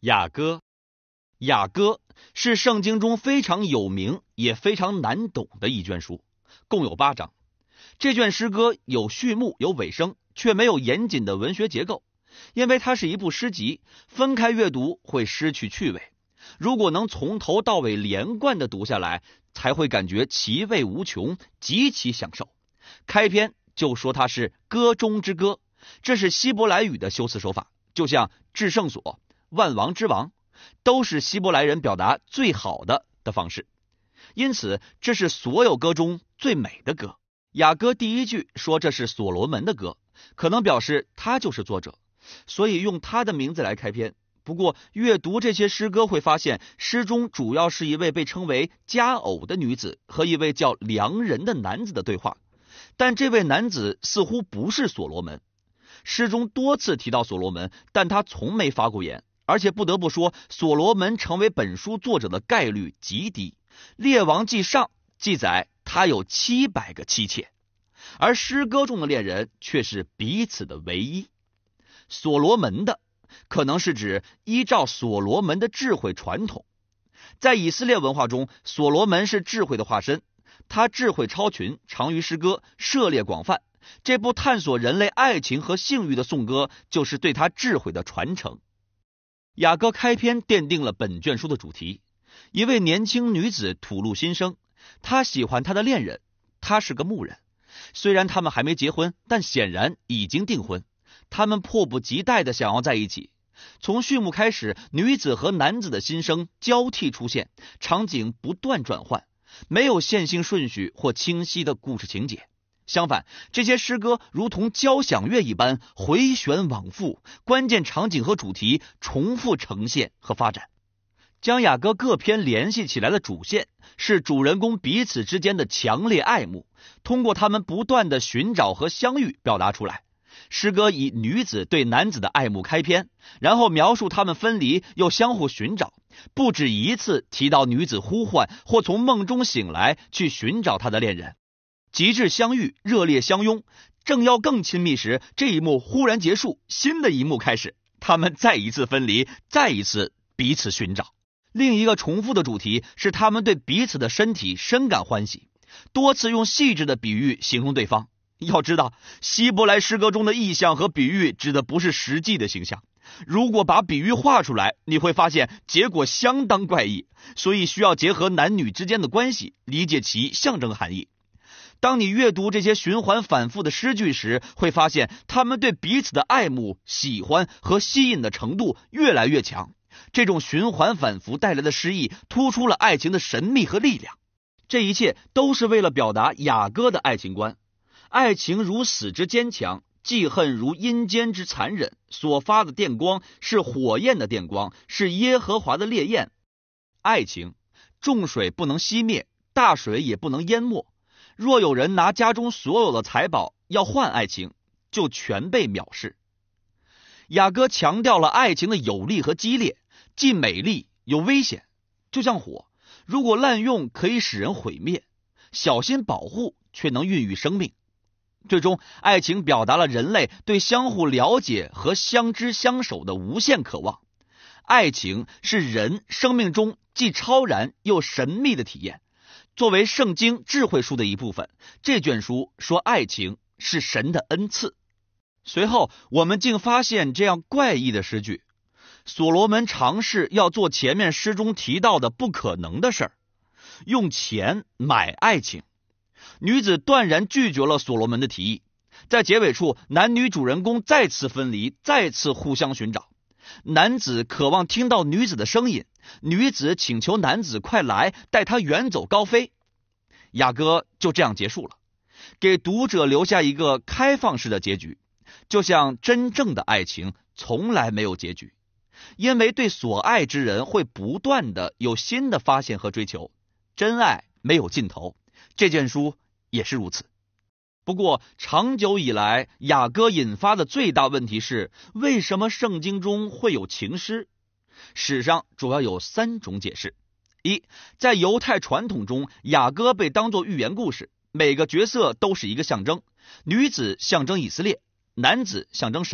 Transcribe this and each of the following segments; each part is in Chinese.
雅歌，雅歌是圣经中非常有名也非常难懂的一卷书，共有8章。这卷诗歌有序幕有尾声，却没有严谨的文学结构，因为它是一部诗集，分开阅读会失去趣味。如果能从头到尾连贯地读下来，才会感觉其味无穷，极其享受。开篇就说它是歌中之歌，这是希伯来语的修辞手法，就像至圣所、万王之王，都是希伯来人表达最好的方式。因此这是所有歌中最美的歌。雅歌第一句说这是所罗门的歌，可能表示他就是作者，所以用他的名字来开篇。不过阅读这些诗歌会发现，诗中主要是一位被称为佳偶的女子和一位叫良人的男子的对话，但这位男子似乎不是所罗门。诗中多次提到所罗门，但他从没发过言，而且不得不说，所罗门成为本书作者的概率极低。列王纪上记载他有700个妻妾，而诗歌中的恋人却是彼此的唯一。所罗门的可能是指依照所罗门的智慧传统。在以色列文化中，所罗门是智慧的化身，他智慧超群，长于诗歌，涉猎广泛。这部探索人类爱情和性欲的颂歌，就是对他智慧的传承。雅歌开篇奠定了本卷书的主题。一位年轻女子吐露心声，她喜欢她的恋人，他是个牧人。虽然他们还没结婚，但显然已经订婚。他们迫不及待地想要在一起。从序幕开始，女子和男子的心声交替出现，场景不断转换，没有线性顺序或清晰的故事情节。相反，这些诗歌如同交响乐一般回旋往复，关键场景和主题重复呈现和发展。将雅歌各篇联系起来的主线是主人公彼此之间的强烈爱慕，通过他们不断的寻找和相遇表达出来。诗歌以女子对男子的爱慕开篇，然后描述他们分离又相互寻找，不止一次提到女子呼唤或从梦中醒来去寻找她的恋人。极致相遇，热烈相拥，正要更亲密时，这一幕忽然结束，新的一幕开始，他们再一次分离，再一次彼此寻找。另一个重复的主题是他们对彼此的身体深感欢喜，多次用细致的比喻形容对方。要知道，希伯来诗歌中的意象和比喻指的不是实际的形象，如果把比喻画出来，你会发现结果相当怪异，所以需要结合男女之间的关系，理解其象征含义。当你阅读这些循环反复的诗句时，会发现他们对彼此的爱慕、喜欢和吸引的程度越来越强。这种循环反复带来的诗意，突出了爱情的神秘和力量。这一切都是为了表达雅歌的爱情观。爱情如死之坚强，记恨如阴间之残忍，所发的电光是火焰的电光，是耶和华的烈焰。爱情，众水不能熄灭，大水也不能淹没。若有人拿家中所有的财宝要换爱情，就全被藐视。雅歌强调了爱情的有力和激烈，既美丽又危险，就像火，如果滥用可以使人毁灭，小心保护却能孕育生命。最终，爱情表达了人类对相互了解和相知相守的无限渴望。爱情是人生命中既超然又神秘的体验。作为圣经智慧书的一部分，这卷书说爱情是神的恩赐。随后我们竟发现这样怪异的诗句：所罗门尝试要做前面诗中提到的不可能的事儿，用钱买爱情。女子断然拒绝了所罗门的提议。在结尾处，男女主人公再次分离，再次互相寻找。男子渴望听到女子的声音，女子请求男子快来，带她远走高飞。雅歌就这样结束了，给读者留下一个开放式的结局，就像真正的爱情从来没有结局，因为对所爱之人会不断的有新的发现和追求，真爱没有尽头。这卷书也是如此。不过长久以来，雅歌引发的最大问题是，为什么圣经中会有情诗？史上主要有3种解释。一，在犹太传统中，雅歌被当作寓言故事，每个角色都是一个象征，女子象征以色列，男子象征神，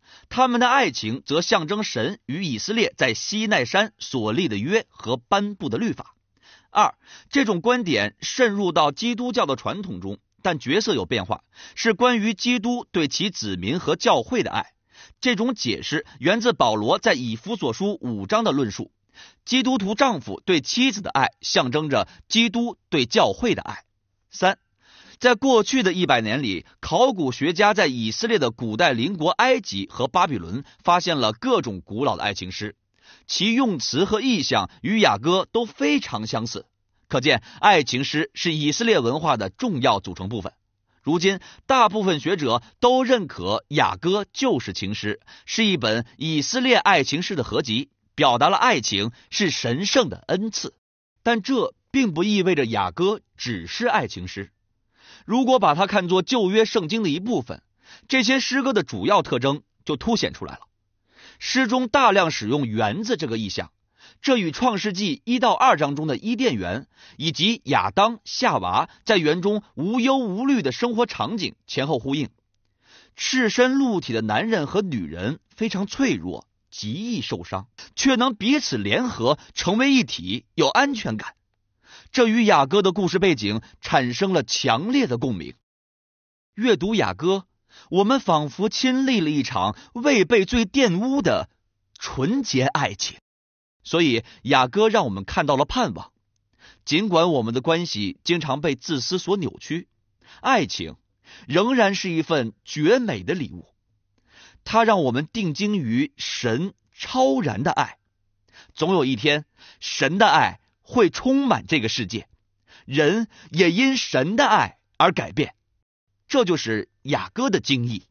他们的爱情则象征神与以色列在西奈山所立的约和颁布的律法。二，这种观点渗入到基督教的传统中，但角色有变化，是关于基督对其子民和教会的爱。这种解释源自保罗在以弗所书5章的论述，基督徒丈夫对妻子的爱象征着基督对教会的爱。三，在过去的100年里，考古学家在以色列的古代邻国埃及和巴比伦发现了各种古老的爱情诗，其用词和意象与雅歌都非常相似，可见爱情诗是以色列文化的重要组成部分。如今大部分学者都认可雅歌就是情诗，是一本以色列爱情诗的合集，表达了爱情是神圣的恩赐。但这并不意味着雅歌只是爱情诗。如果把它看作旧约圣经的一部分，这些诗歌的主要特征就凸显出来了。诗中大量使用园子这个意象，这与创世纪1到2章中的伊甸园以及亚当夏娃在园中无忧无虑的生活场景前后呼应。赤身露体的男人和女人非常脆弱，极易受伤，却能彼此联合成为一体，有安全感。这与雅歌的故事背景产生了强烈的共鸣。阅读雅歌，我们仿佛亲历了一场未被罪玷污的纯洁爱情。所以雅歌让我们看到了盼望。尽管我们的关系经常被自私所扭曲，爱情仍然是一份绝美的礼物。它让我们定睛于神超然的爱。总有一天，神的爱会充满这个世界，人也因神的爱而改变。这就是雅歌的精义。